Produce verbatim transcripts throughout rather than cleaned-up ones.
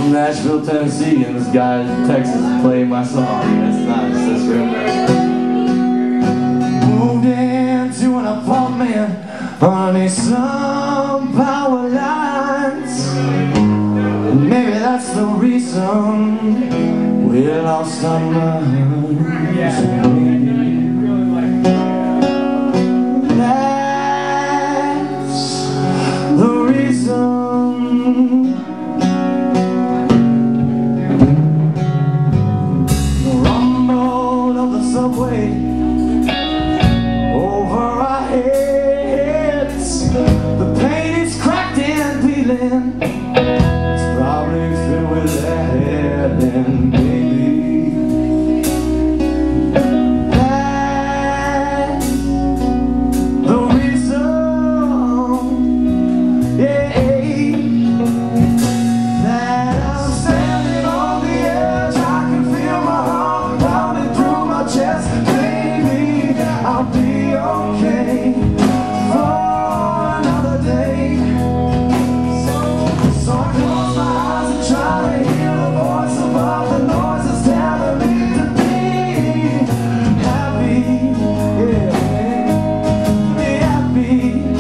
from Nashville, Tennessee, and this guy in Texas is playing my song. That's nice, that's real nice. Moved into an apartment underneath some power lines. Maybe that's the reason we lost our minds. That's the reason. The rumble of the subway over our heads, the paint is cracked and peeling. It's probably filled with lead, and baby, that's the reason. Yeah, that I'm standing on the edge. I can feel my heart pounding through my chest. Baby, I'll be okay for another day. So, so I close my eyes and try to hear the voice above the noises telling me to be happy, yeah, be happy.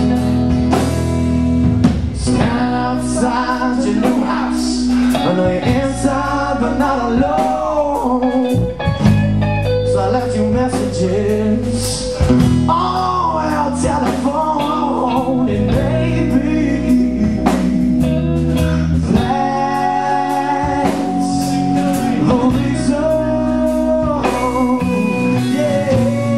Standing outside your new house, I know you're inside but not alone. So I left you messages on our telephone, and baby, that's the reason. Yeah,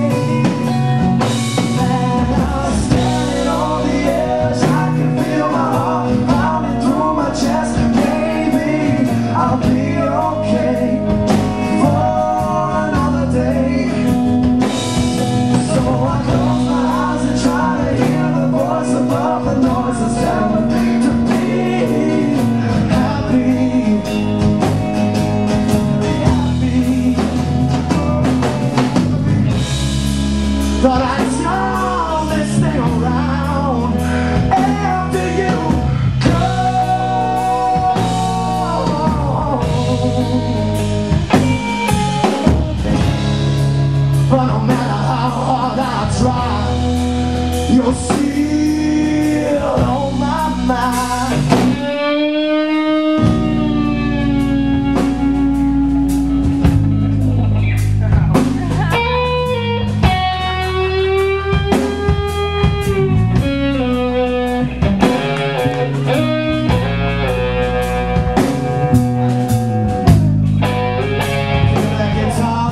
that I'm standing on the edge. I can feel my heart pounding through my chest. Baby, I'll be okay for another day. So I close my eyes and try to hear the voice above the noises telling me to be happy, be happy. Thought I'd turn this thing around after you go. But no matter how hard I try, you're still on my mind. Hear that guitar?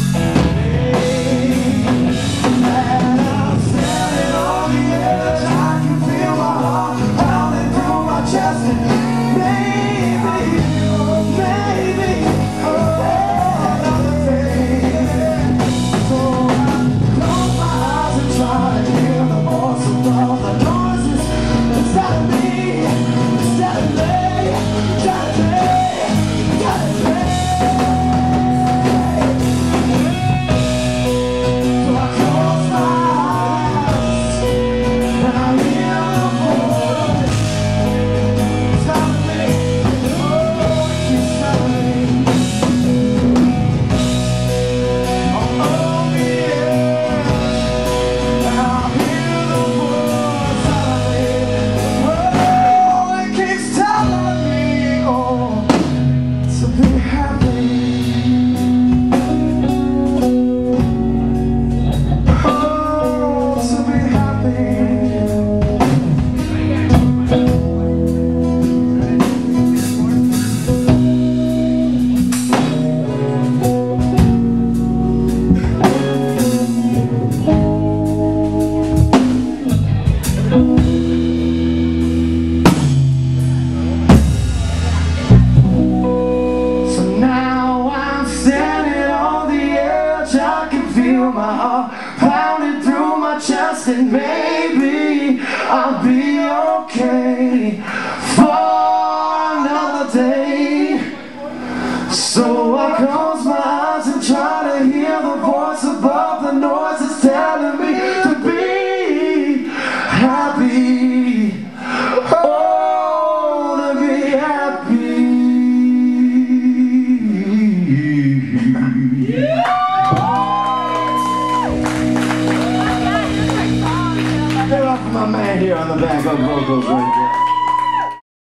My heart pounding through my chest, and maybe I'll be okay for another day. So I close my eyes and try to hear the voice above the noises telling me to be happy. Oh, to be happy. up for my man here on the backup vocals right there.